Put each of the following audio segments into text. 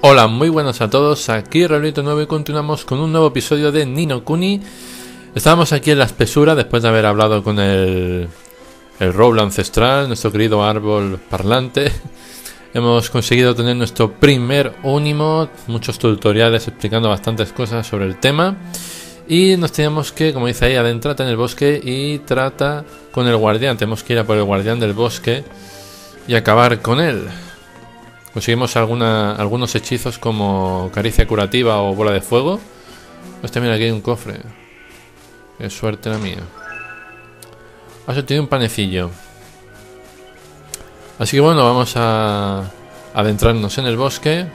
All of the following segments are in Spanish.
Hola, muy buenas a todos, aquí Raulito 9 y continuamos con un nuevo episodio de Ni no Kuni. Estábamos aquí en la espesura después de haber hablado con el roble ancestral, nuestro querido árbol parlante. Hemos conseguido tener nuestro primer Unimod, muchos tutoriales explicando bastantes cosas sobre el tema. Y nos teníamos que, como dice ahí, adentrate en el bosque y trata con el guardián. Tenemos que ir a por el guardián del bosque y acabar con él. Conseguimos algunos hechizos como caricia curativa o bola de fuego. Hostia, mira, aquí hay un cofre. Qué suerte la mía. Has tiene un panecillo. Así que bueno, vamos a adentrarnos en el bosque.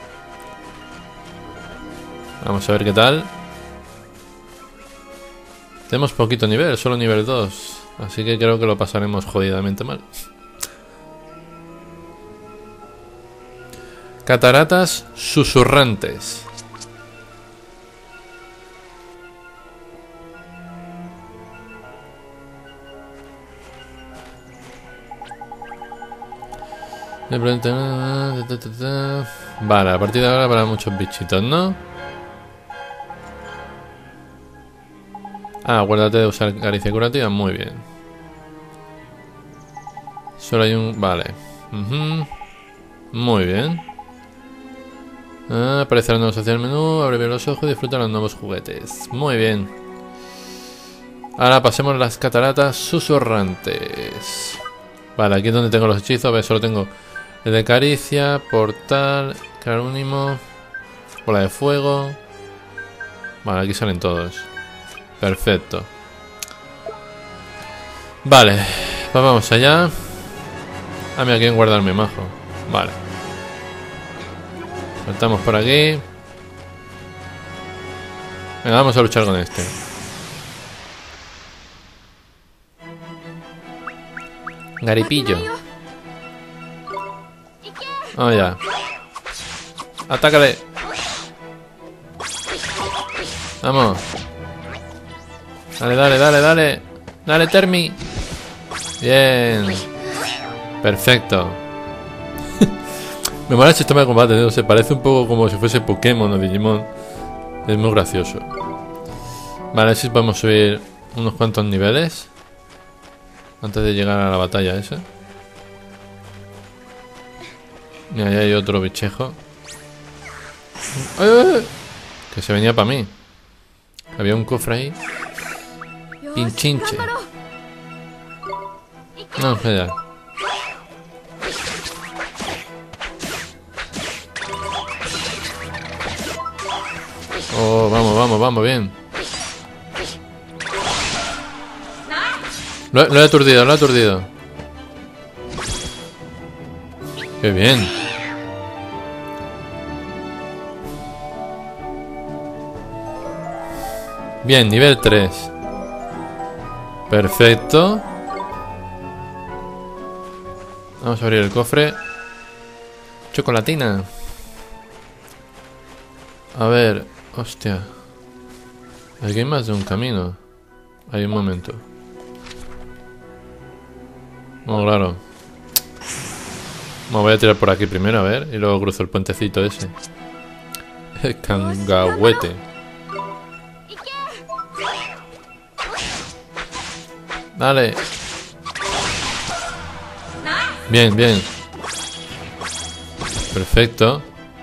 Vamos a ver qué tal. Tenemos poquito nivel, solo nivel 2. Así que creo que lo pasaremos jodidamente mal. Cataratas susurrantes. Vale, a partir de ahora para muchos bichitos, ¿no? Ah, acuérdate de usar caricia curativa. Muy bien. Solo hay un... Vale. Muy bien. Aparecerá nuevo hacia el menú. Abre bien los ojos y disfruta los nuevos juguetes. Muy bien. Ahora pasemos a las cataratas susurrantes. Vale, aquí es donde tengo los hechizos. A ver, solo tengo el de caricia, portal, carúnimo, bola de fuego. Vale, aquí salen todos. Perfecto. Vale, pues vamos allá. Ah, mira, quieren guardarme majo. Vale. Saltamos por aquí. Venga, vamos a luchar con este. Garipillo. Oh, ya. Atácale. Vamos. Dale, dale, dale, dale. Dale, Termi. Bien. Perfecto. Me mola el sistema de combate, ¿no? Se parece un poco como si fuese Pokémon o Digimon. Es muy gracioso. Vale, a ver si podemos subir unos cuantos niveles antes de llegar a la batalla esa. Y ahí hay otro bichejo. ¡Ay! Que se venía para mí. Había un cofre ahí. Pinchinche. No, espera. Oh, vamos, vamos, vamos, bien. Lo he aturdido, lo he aturdido. Qué bien. Bien, nivel 3. Perfecto. Vamos a abrir el cofre. Chocolatina. A ver, hostia. Aquí hay más de un camino. Hay un momento. Oh, claro. Me voy a tirar por aquí primero, a ver. Y luego cruzo el puentecito ese. El cangahuete. Dale. Bien, bien. Perfecto.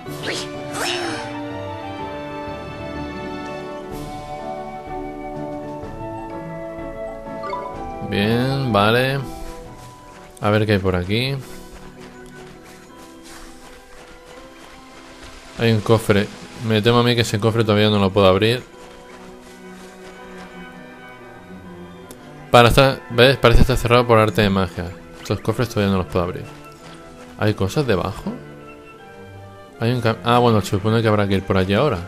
Bien, vale. A ver qué hay por aquí. Hay un cofre. Me temo a mí que ese cofre todavía no lo puedo abrir. ¿Ves? Parece estar cerrado por arte de magia. Estos cofres todavía no los puedo abrir. ¿Hay cosas debajo? Hay un bueno, se supone que habrá que ir por allí ahora.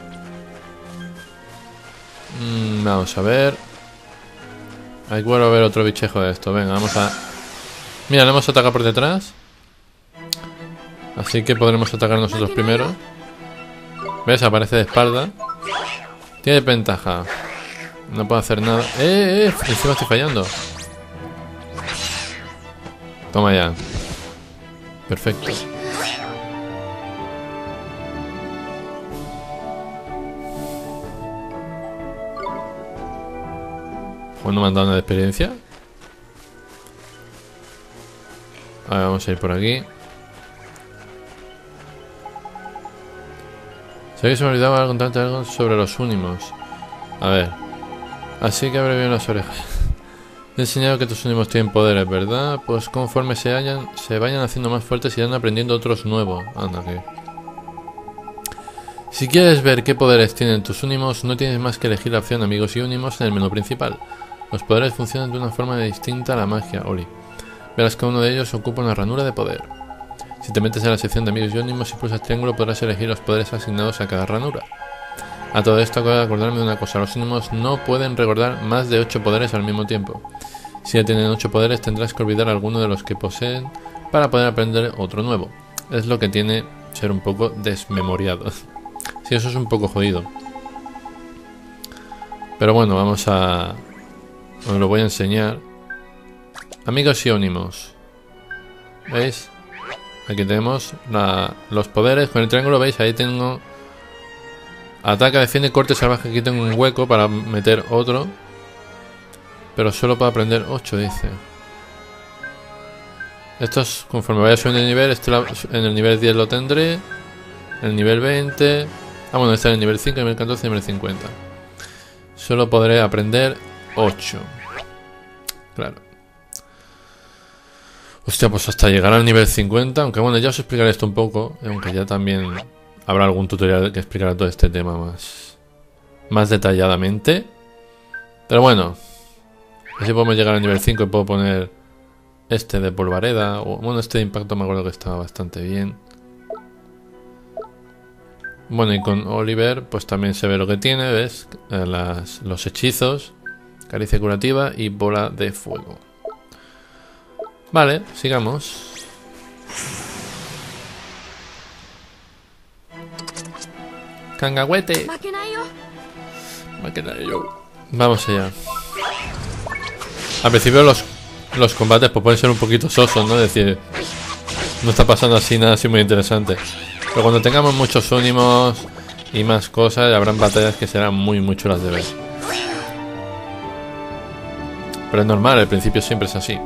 Vamos a ver. Hay que ver otro bichejo de esto. Venga, vamos a... Mira, le hemos atacado por detrás. Así que podremos atacar nosotros primero. ¿Ves? Aparece de espalda. Tiene ventaja. No puedo hacer nada. Encima estoy fallando. Toma ya. Perfecto. Pues no me han dado nada de experiencia. A ver, vamos a ir por aquí. Sé que se me olvidaba contarte algo sobre los Unimos. A ver. Así que abre bien las orejas. He enseñado que tus Unimos tienen poderes, ¿verdad? Pues conforme se vayan haciendo más fuertes, irán aprendiendo otros nuevos. Anda, que... Si quieres ver qué poderes tienen tus Unimos, no tienes más que elegir la opción Amigos y Unimos en el menú principal. Los poderes funcionan de una forma distinta a la magia, Oli. Verás que uno de ellos ocupa una ranura de poder. Si te metes en la sección de Amigos y Unimos y pulsas triángulo, podrás elegir los poderes asignados a cada ranura. A todo esto acabo de acordarme de una cosa: los Unimos no pueden recordar más de 8 poderes al mismo tiempo. Si ya tienen 8 poderes, tendrás que olvidar alguno de los que poseen para poder aprender otro nuevo. Es lo que tiene ser un poco desmemoriado. Sí, eso es un poco jodido. Pero bueno, os lo voy a enseñar. Amigos y Unimos. ¿Veis? Aquí tenemos los poderes. Con el triángulo, ¿veis? Ahí tengo... Ataca, defiende, corte salvaje. Aquí tengo un hueco para meter otro. Pero solo para aprender 8, dice. Estos, conforme vaya subiendo de nivel, en el nivel 10 lo tendré. En el nivel 20... Ah, bueno, está en el nivel 5, nivel 14 y nivel 50. Solo podré aprender 8. Claro. Hostia, pues hasta llegar al nivel 50. Aunque bueno, ya os explicaré esto un poco. Aunque ya también habrá algún tutorial que explicará todo este tema más detalladamente. Pero bueno, así podemos llegar al nivel 5 y puedo poner este de polvareda. O bueno, este de impacto me acuerdo que estaba bastante bien. Bueno, y con Oliver pues también se ve lo que tiene, ¿ves? Los hechizos, caricia curativa y bola de fuego. Vale, sigamos. ¡Cangahuete! Vamos allá. Al principio los combates pues pueden ser un poquito sosos, ¿no? Es decir, no está pasando así nada así muy interesante. Pero cuando tengamos muchos Unimos y más cosas, habrán batallas que serán muy chulas de ver. Pero es normal, al principio siempre es así.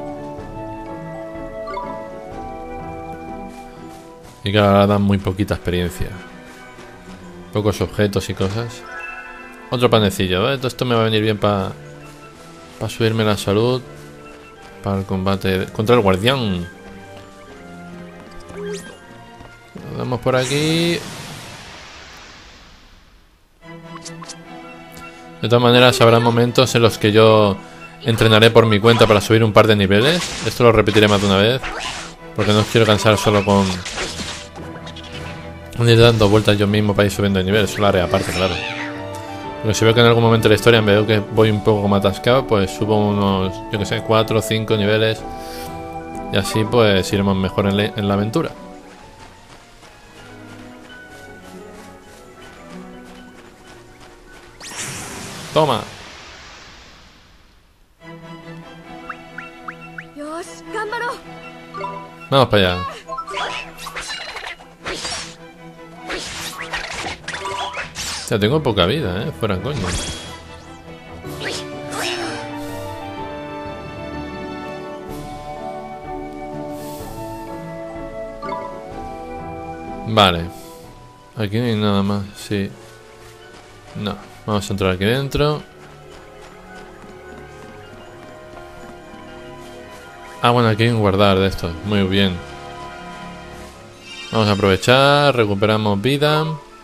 Y que ahora dan muy poquita experiencia. Pocos objetos y cosas. Otro panecillo, ¿eh? Todo esto me va a venir bien para subirme la salud. Para el combate contra el guardián. Vamos por aquí. De todas maneras habrá momentos en los que yo entrenaré por mi cuenta para subir un par de niveles. Esto lo repetiré más de una vez, porque no os quiero cansar solo con ir dando vueltas yo mismo para ir subiendo de nivel. Eso lo haré aparte, claro. Pero si veo que en algún momento de la historia veo que voy un poco como atascado, pues subo unos, yo que sé, 4 o 5 niveles. Y así pues iremos mejor en la aventura. Toma. Vamos para allá. O sea, tengo poca vida, fuera coño. Vale. Aquí no hay nada más, sí. No. Vamos a entrar aquí dentro. Ah, bueno, aquí hay un guardar de estos. Muy bien. Vamos a aprovechar. Recuperamos vida.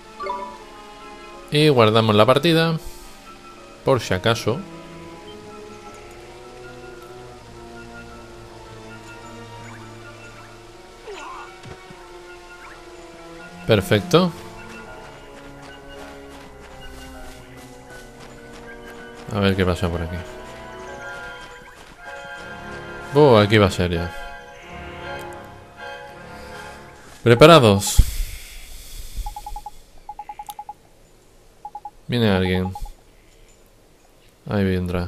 Y guardamos la partida. Por si acaso. Perfecto. A ver qué pasa por aquí. Aquí va a ser ya. ¿Preparados? Viene alguien. Ahí vendrá.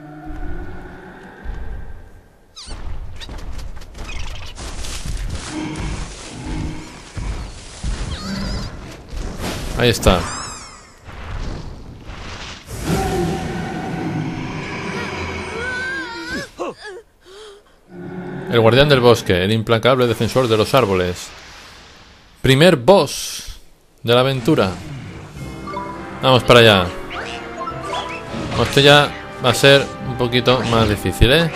Ahí está. El guardián del bosque, el implacable defensor de los árboles. Primer boss de la aventura. Vamos para allá. Esto ya va a ser un poquito más difícil, ¿eh?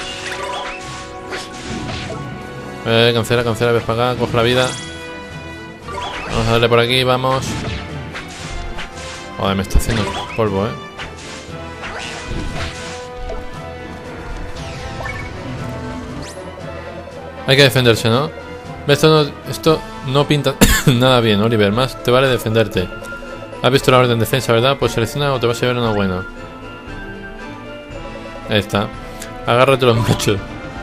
Cancela, cancela, ves para acá, coge la vida. Vamos a darle por aquí, vamos. Joder, me está haciendo polvo, ¿eh? Hay que defenderse, ¿no? Esto no pinta nada bien, Oliver. Más te vale defenderte. Has visto la orden de defensa, ¿verdad? Pues selecciona o te vas a llevar una buena. Ahí está. Agárrate los machos.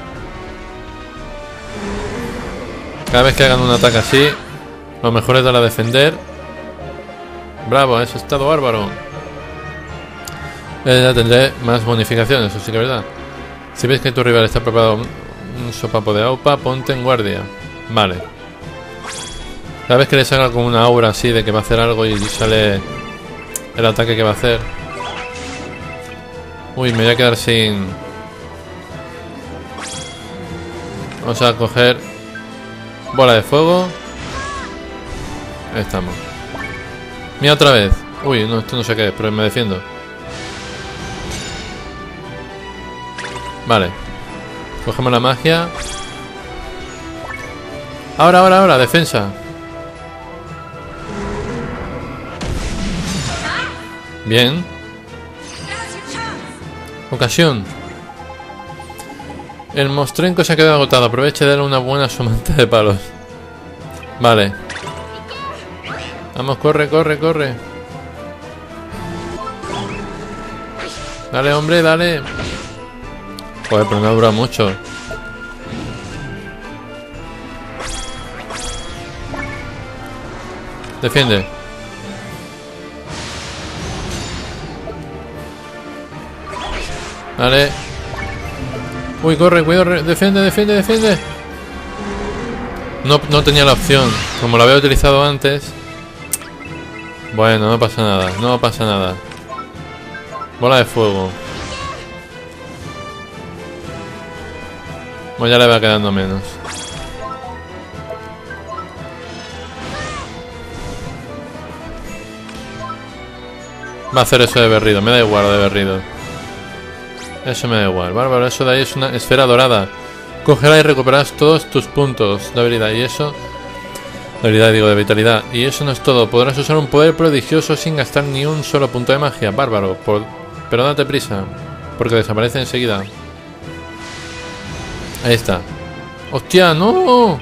Cada vez que hagan un ataque así, lo mejor es dar a defender. Bravo, eso ha estado bárbaro. Ya tendré más bonificaciones, eso sí que es verdad. Si ves que tu rival está preparado un sopapo de aupa, ponte en guardia. Vale. Cada vez que le salga como una aura así de que va a hacer algo y sale el ataque que va a hacer. Uy, me voy a quedar sin... Vamos a coger bola de fuego. Ahí estamos. Mira otra vez. Uy, no, esto no sé qué es, pero me defiendo. Vale. Cogemos la magia. Ahora, defensa. Bien. Ocasión. El mostrenco se ha quedado agotado. Aproveche de darle una buena somanta de palos. Vale. Vamos, corre. Dale, hombre, dale. Joder, pero no ha durado mucho. Defiende. Vale. Uy, corre, cuidado, defiende. No tenía la opción. Como lo había utilizado antes. Bueno, no pasa nada. Bola de fuego. Pues ya le va quedando menos. Va a hacer eso de berrido. Me da igual lo de berrido. Eso me da igual. Bárbaro, eso de ahí es una esfera dorada. Cógela y recuperarás todos tus puntos de habilidad. Y eso... De habilidad, digo, de vitalidad. Y eso no es todo. Podrás usar un poder prodigioso sin gastar ni un solo punto de magia. Bárbaro. Pero date prisa. Porque desaparece enseguida. Ahí está. ¡Hostia, no!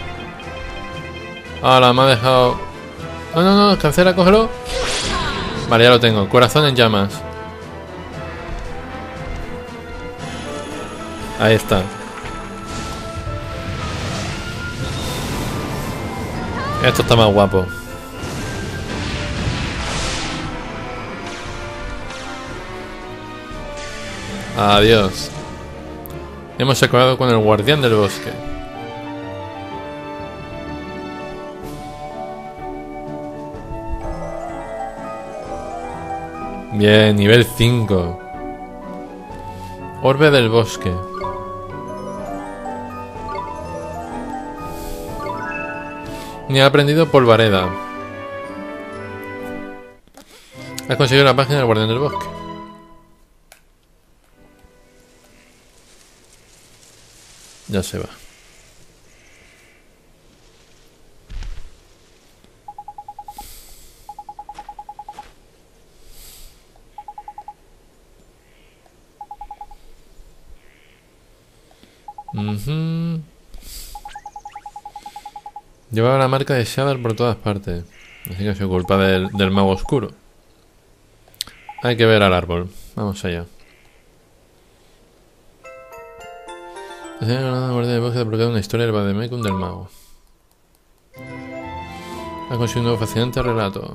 Ahora me ha dejado... No, cancela, cógelo. Vale, ya lo tengo. Corazón en llamas. Ahí está. Esto está más guapo. Adiós. Hemos acabado con el guardián del bosque. Bien, nivel 5. Orbe del bosque. Ni ha aprendido polvareda. Has conseguido la página del guardián del bosque. Ya se va. Llevaba la marca de Shadow por todas partes. Así que es culpa del mago oscuro. Hay que ver al árbol. Vamos allá. La guardia del bosque ha bloqueado una historia del Vademecum del mago. Ha conseguido un nuevo fascinante relato.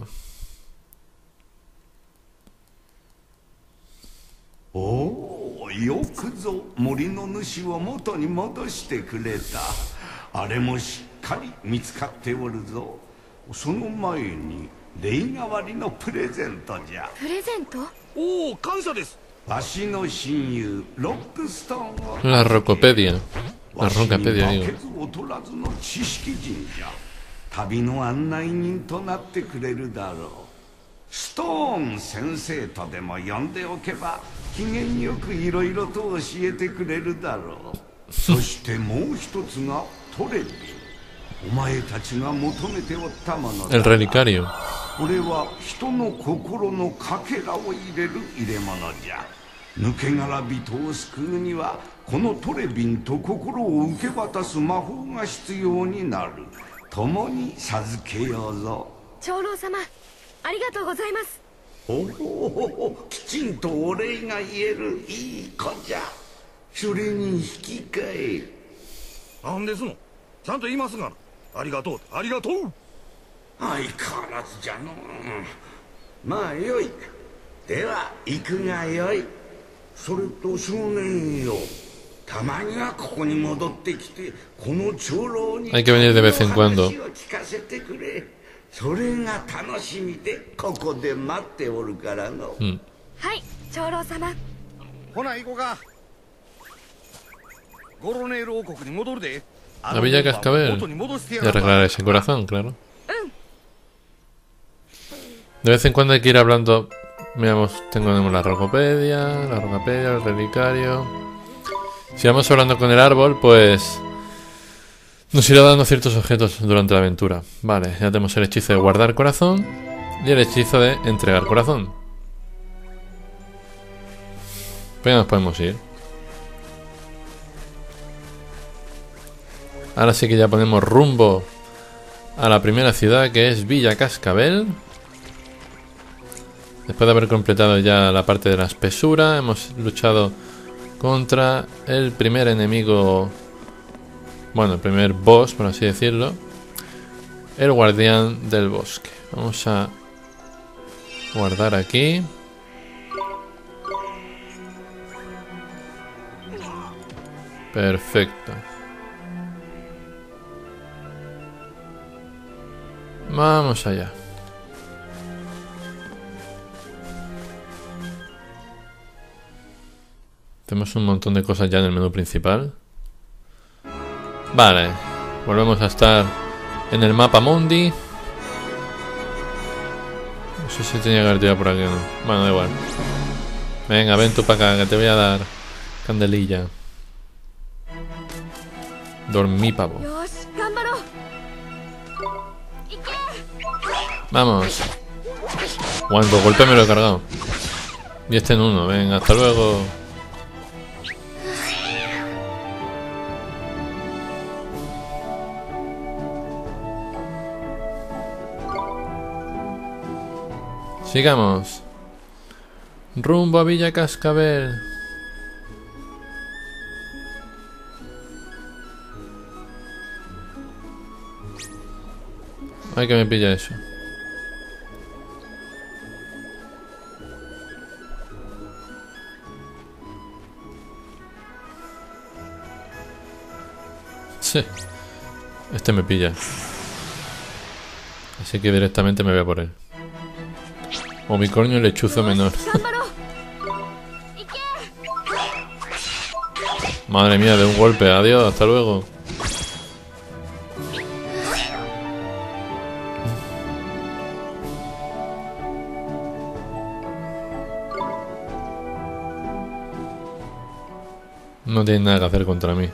Oh, よくぞ森の主を元に戻してくれた。あれもしっかり見つかっておるぞ。その前に礼代わりのプレゼントじゃ。 プレゼント？ おお、感謝です。わしの親友ロックストーンを。 La Rocopedia. La Roncapedia, digo. 旅の案内人となってくれるだろう。ストーン先生とでも呼んでおけば機嫌よくいろいろと教えてくれるだろう。そしてもう一つがトレビ。お前たちが求めておったものだ。 El relicario. これは人の心のかけらを入れる入れ物じゃ。抜け殻人を救うにはこのトレビンと心を受け渡す魔法が必要になる。共に授けようぞ。 長老様、ありがとうございます。 おお、きちんとお礼が言えるいい子じゃ。それに引き換え。 なんですの、ちゃんと言いますがな。ありがとう、ありがとう。 相変わらずじゃの。まあよい。では行くがよい。それと少年よ、たまにはここに戻ってきてこの長老に Hay que venir de vez en cuando. 聞かせてくれ。それが楽しみでここで待っておるからの。 はい、長老様。 ほな行こうか。ゴロネール王国に戻るで。 A Villa Cascabel. Y arreglar ese corazón, claro. De vez en cuando hay que ir hablando. Miramos, tenemos la Rocopedia, el relicario. Si vamos hablando con el árbol, pues nos irá dando ciertos objetos durante la aventura. Vale, ya tenemos el hechizo de guardar corazón y el hechizo de entregar corazón. Pues ya nos podemos ir. Ahora sí que ya ponemos rumbo a la primera ciudad, que es Villa Cascabel. Después de haber completado ya la parte de la espesura, hemos luchado contra el primer enemigo, bueno, el primer boss, por así decirlo, el guardián del bosque. Vamos a guardar aquí. Perfecto. Vamos allá. Tenemos un montón de cosas ya en el menú principal. Vale, volvemos a estar en el mapa mundi. No sé si tenía que haber tirado por aquí o no. Bueno, da igual. Venga, ven tú para acá, que te voy a dar candelilla. Dormípavo. Vamos. Cuánto golpe me lo he cargado. Y este en uno, venga, hasta luego. Sigamos. Rumbo a Villa Cascabel. Ay, que me pilla eso. Sí. Este me pilla. Así que directamente me voy a por él. Unicornio lechuzo menor. Madre mía, de un golpe. Adiós, hasta luego. No tiene nada que hacer contra mí.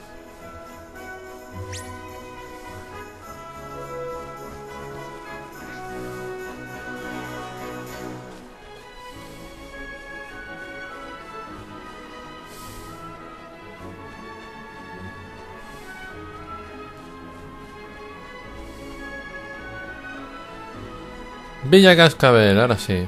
Villa Cascabel, ahora sí.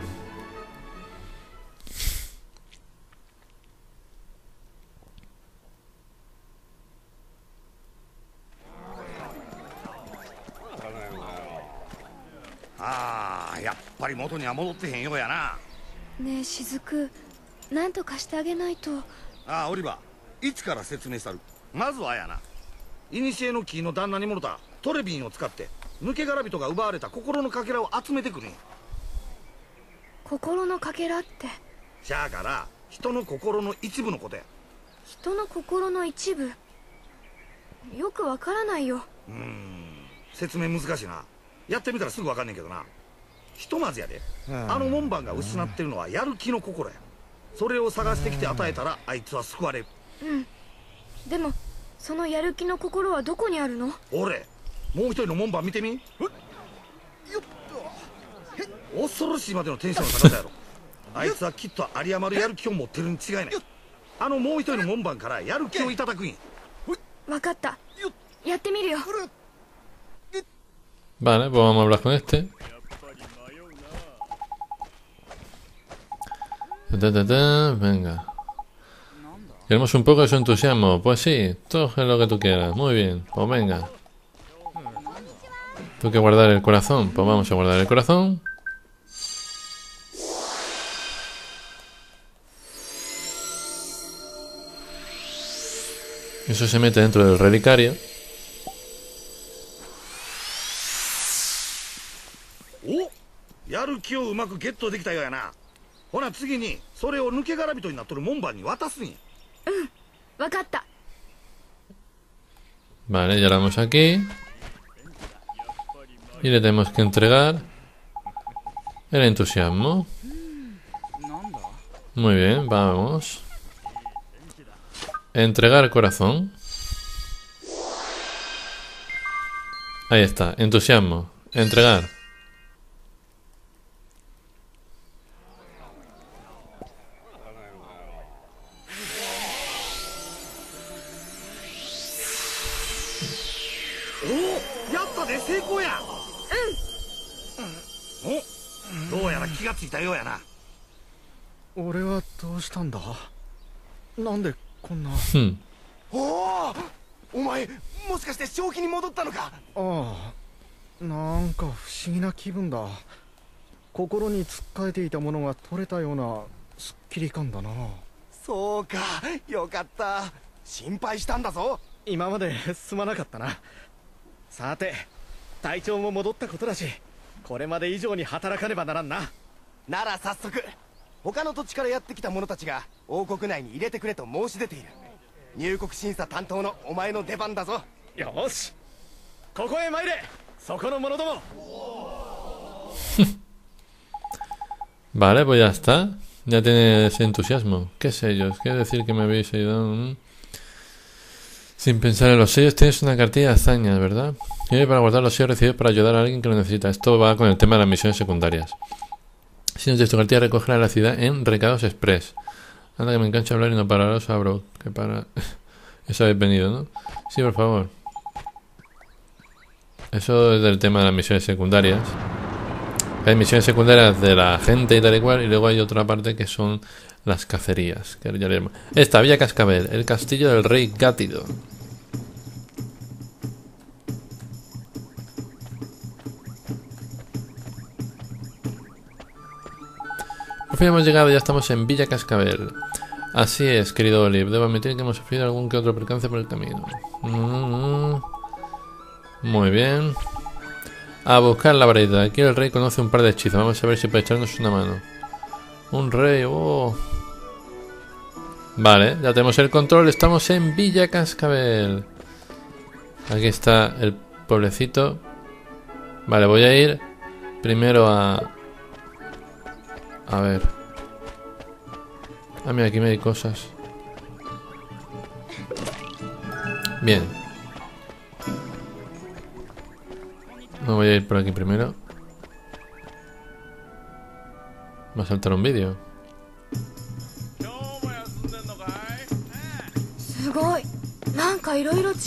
Ah, やっぱり元には戻ってへんようやな。 ねえ、雫、なんとかしてあげないと。 ああ、オリバー、一から説明したる。まずはやな、古の木の旦那にもろたトレビンを使って抜け殻人が奪われた心のかけらを集めてくるんや。 心のかけらって。 じゃあから人の心の一部のことや。 人の心の一部。 よくわからないよ。 説明難しいな。やってみたらすぐわかんねんけどな。ひとまずやで、あの門番が失ってるのはやる気の心や。それを探してきて与えたらあいつは救われる。 でもそのやる気の心はどこにあるの？ 俺、もう一人の門番見てみ。恐ろしいまでのテンションの高さやろ。あいつはきっと有り余るやる気を持ってるに違いない。あのもう一人の門番からやる気をいただくんや。 わかった。やってみるよ。 Vale, pues vamos a hablar con este. Venga. Queremos un poco de su entusiasmo. Pues sí, todo es lo que tú quieras. Muy bien, pues venga. Tengo que guardar el corazón. Pues vamos a guardar el corazón. Eso se mete dentro del relicario. ¡Oh! やる気をうまくゲットできたようやな。ほな次にそれを抜け殻人になっとる門番に渡すんや。 わかった。 Vale, ya lo vamos aquí. Y le tenemos que entregar el entusiasmo. Muy bien, vamos. Entregar corazón. Ahí está, entusiasmo. Entregar. ¡Oh! やったで、成功や。お、どうやら気がついたようやな。 俺はどうしたんだ？なんでこんな。 おお、お前もしかして正気に戻ったのか？ ああ、なんか不思議な気分だ。心につっかえていたものが取れたようなすっきり感だな。 そうか、よかった。心配したんだぞ。 今まですまなかったな。さて、体調も戻ったことだし、これまで以上に働かねばならんな。 なら早速、他の土地からやってきた者たちが王国内に入れてくれと申し出ている。入国審査担当のお前の出番だぞ。 よし、ここへ参れ、そこの者ども。 Vale, pues ya está. Ya tienes entusiasmo. ¿Qué sellos? Quiere decir que me habéis ayudado. Sin pensar en los sellos, tienes una cartilla de hazañas, ¿verdad? Y para guardar los sellos recibidos para ayudar a alguien que lo necesita. Esto va con el tema de las misiones secundarias. Si no tienes tu cartilla, recógela en la ciudad en Recados Express. Anda que me engancho a hablar y no pararos, abro. Que para... Eso habéis venido, ¿no? Sí, por favor. Eso es del tema de las misiones secundarias. Hay misiones secundarias de la gente y tal y cual. Y luego hay otra parte que son las cacerías. Que ya leemos. Esta, Villa Cascabel. El castillo del rey Gátido. Por fin hemos llegado, ya estamos en Villa Cascabel. Así es, querido Olive. Debo admitir que hemos sufrido algún que otro percance por el camino. Muy bien. A buscar la varita. Aquí el rey conoce un par de hechizos. Vamos a ver si puede echarnos una mano. Un rey, oh. Vale, ya tenemos el control. Estamos en Villa Cascabel. Aquí está el pueblecito. Vale, voy a ir primero a ver. Ah, mira, aquí me hay cosas. Bien. Me voy a ir por aquí primero. Va a saltar un vídeo. すごい。なんかいろいろ違う。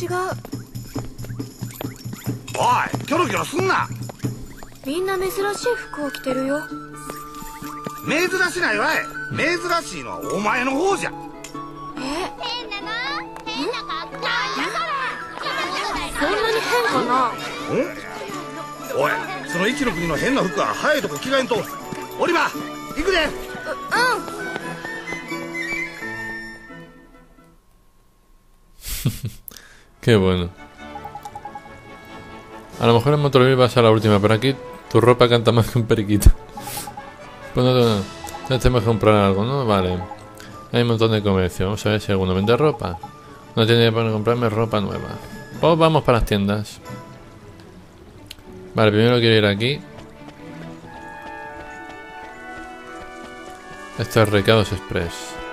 おい、キョロキョロすんな。 みんな珍しい服を着てるよ。 珍しないわい。珍しいのはお前の方じゃ。 変なの？変な格好。そんなに変かな？ おい、その一の国の変な服は早いとこ着替えんと。オリバー、行くで。 Qué bueno. A lo mejor en Motorville vas a la última, pero aquí tu ropa canta más que un periquito. Pues no, entonces tenemos que comprar algo, ¿no? Vale. Hay un montón de comercio. Vamos a ver si alguno vende ropa. No tiene para comprarme ropa nueva. Pues vamos para las tiendas. Vale, primero quiero ir aquí. Esto es Recados Express.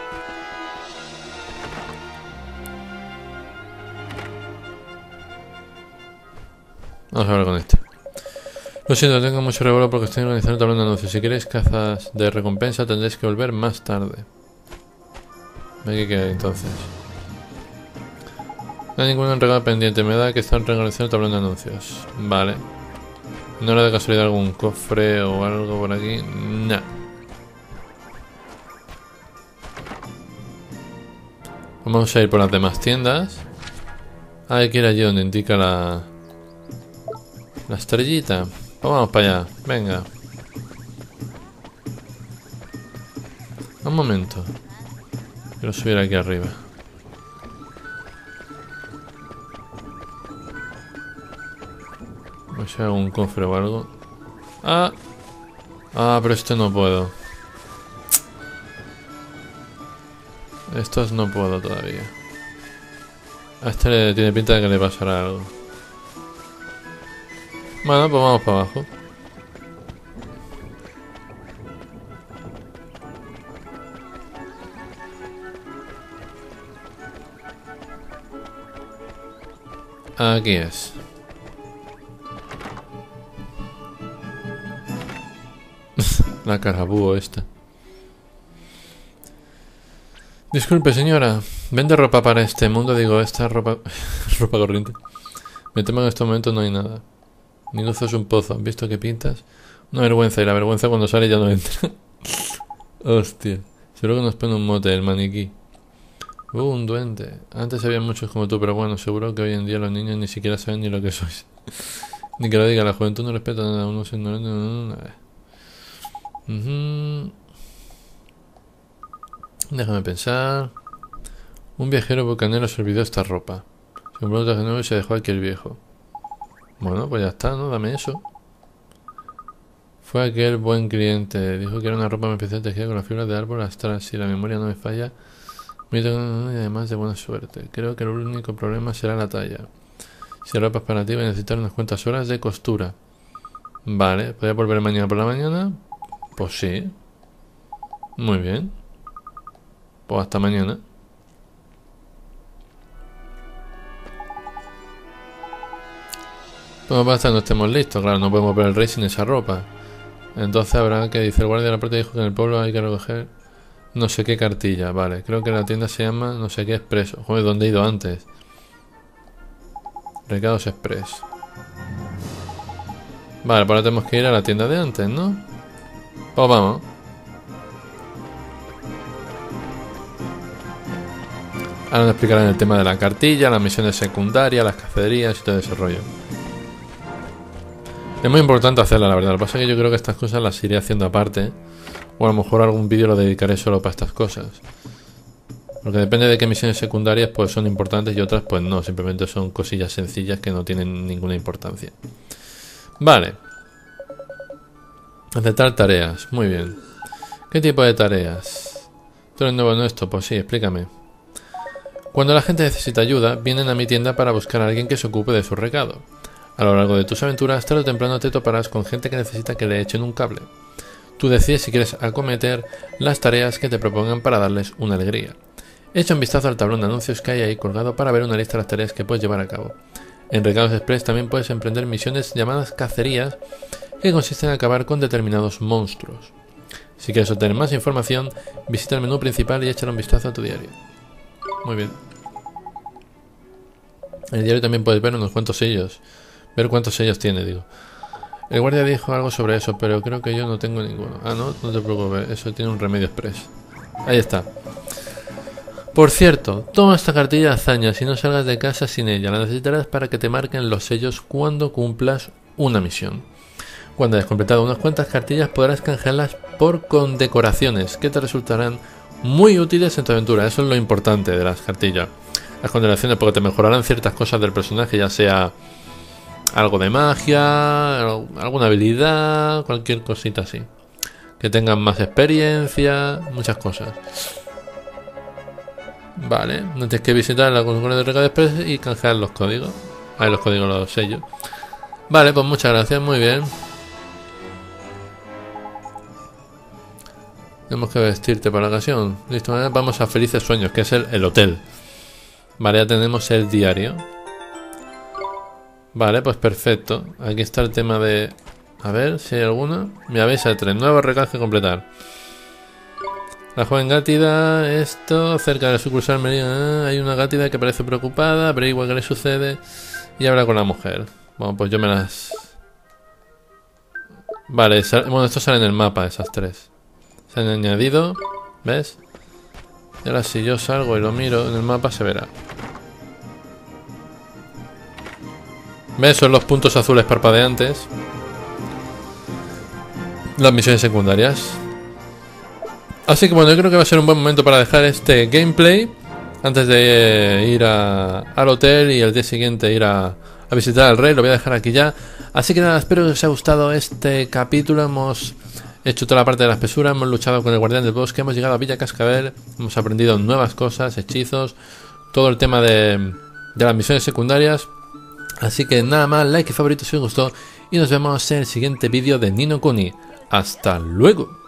Vamos a ver con este. Lo siento, tengo mucho revuelo porque estoy organizando un tablón de anuncios. Si queréis cazas de recompensa tendréis que volver más tarde. ¿Qué queda entonces? No hay ningún regalo pendiente. Me da que están reorganizando el tablón de anuncios. Vale. ¿No era de casualidad algún cofre o algo por aquí? No. Vamos a ir por las demás tiendas. Hay que ir allí donde indica la estrellita. Pues vamos para allá. Venga. Un momento. Quiero subir aquí arriba. No sé, algún cofre o algo. ¡Ah! Ah, pero esto no puedo. Estos no puedo todavía. A este tiene pinta de que le pasará algo. Bueno, pues vamos para abajo. Aquí es. La carabúo esta. Disculpe, señora. ¿Vende ropa para este mundo? Digo, esta ropa... ropa corriente. Me temo que en este momento no hay nada. Mi luz es un pozo. ¿Has visto qué pintas? Una vergüenza. Y la vergüenza cuando sale ya no entra. Hostia. Seguro que nos pone un mote el maniquí. Un duende. Antes había muchos como tú, pero bueno, seguro que hoy en día los niños ni siquiera saben ni lo que sois. Ni que lo diga, la juventud no respeta nada. Uno se ignorante. Déjame pensar. Un viajero bucanero se olvidó esta ropa. Se compró otra de nuevo y se dejó aquí el viejo. Bueno, pues ya está, ¿no? Dame eso. Fue aquel buen cliente. Dijo que era una ropa muy especial tejida con las fibras de árbol astral. Si la memoria no me falla. Y además de buena suerte. Creo que el único problema será la talla. Si la ropa es para ti, voy a necesitar unas cuantas horas de costura. Vale, ¿podría volver mañana por la mañana? Pues sí. Muy bien. Pues hasta mañana. Pues basta, no estemos listos. Claro, no podemos ver el rey sin esa ropa. Entonces habrá que, dice el guardia de la puerta, dijo que en el pueblo hay que recoger no sé qué cartilla. Vale, creo que la tienda se llama no sé qué expreso. Joder, ¿dónde he ido antes? Recados Express. Vale, pues ahora tenemos que ir a la tienda de antes, ¿no? Pues vamos. Ahora nos explicarán el tema de la cartilla, las misiones secundarias, las cacerías y todo ese rollo. Es muy importante hacerla, la verdad. Lo que pasa es que yo creo que estas cosas las iré haciendo aparte. O a lo mejor algún vídeo lo dedicaré solo para estas cosas. Porque depende de qué misiones secundarias pues son importantes y otras pues no. Simplemente son cosillas sencillas que no tienen ninguna importancia. Vale. Aceptar tareas. Muy bien. ¿Qué tipo de tareas? ¿Tú eres nuevo en esto? Pues sí, explícame. Cuando la gente necesita ayuda, vienen a mi tienda para buscar a alguien que se ocupe de su recado. A lo largo de tus aventuras, tarde o temprano te toparás con gente que necesita que le echen un cable. Tú decides si quieres acometer las tareas que te propongan para darles una alegría. Echa un vistazo al tablón de anuncios que hay ahí colgado para ver una lista de las tareas que puedes llevar a cabo. En Recados Express también puedes emprender misiones llamadas cacerías que consisten en acabar con determinados monstruos. Si quieres obtener más información, visita el menú principal y échale un vistazo a tu diario. Muy bien. En el diario también puedes ver unos cuantos sellos. Ver cuántos sellos tiene, digo. El guardia dijo algo sobre eso, pero creo que yo no tengo ninguno. Ah, no, no te preocupes, eso tiene un remedio express. Ahí está. Por cierto, toma esta cartilla de hazañas y no salgas de casa sin ella. La necesitarás para que te marquen los sellos cuando cumplas una misión. Cuando hayas completado unas cuantas cartillas podrás canjearlas por condecoraciones que te resultarán muy útiles en tu aventura. Eso es lo importante de las cartillas. Las condecoraciones porque te mejorarán ciertas cosas del personaje, ya sea algo de magia, alguna habilidad, cualquier cosita así. Que tengan más experiencia, muchas cosas. Vale, no tienes que visitar la consola de Recados Express y canjear los códigos. Ahí los códigos los sellos. Vale, pues muchas gracias, muy bien. Tenemos que vestirte para la ocasión. Listo, vamos a Felices Sueños, que es el hotel. Vale, ya tenemos el diario. Vale, pues perfecto. Aquí está el tema de... A ver si hay alguna. Me avisa de 3 nuevos recados que completar. La joven Gátida, esto, cerca de la sucursal Meridian. Hay una Gátida que parece preocupada, pero igual que le sucede. Y habla con la mujer. Bueno, pues yo me las... Vale, bueno, esto sale en el mapa, esas 3. Se han añadido, ¿ves? Y ahora si yo salgo y lo miro en el mapa se verá. ¿Ves? Son los puntos azules parpadeantes. Las misiones secundarias. Así que bueno, yo creo que va a ser un buen momento para dejar este gameplay. Antes de ir al hotel y el día siguiente ir a visitar al rey. Lo voy a dejar aquí ya. Así que nada, espero que os haya gustado este capítulo. Hemos hecho toda la parte de la espesura, hemos luchado con el guardián del bosque, hemos llegado a Villa Cascabel, hemos aprendido nuevas cosas, hechizos, todo el tema de las misiones secundarias. Así que nada más, like y favorito si os gustó y nos vemos en el siguiente vídeo de Ni no Kuni. ¡Hasta luego!